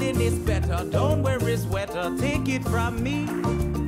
feeling is better. Don't worry, sweater, take it from me.